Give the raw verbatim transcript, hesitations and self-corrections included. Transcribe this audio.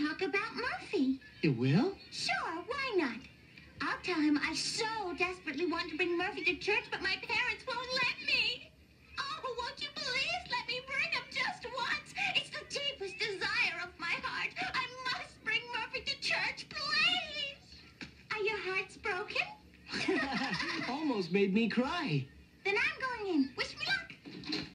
talk about Murphy. It will? Sure, why not? I'll tell him I so desperately want to bring Murphy to church, but my parents won't let me. Oh, won't you please let me bring him just once? It's the deepest desire of my heart. I must bring Murphy to church, please. Are your hearts broken? Almost made me cry.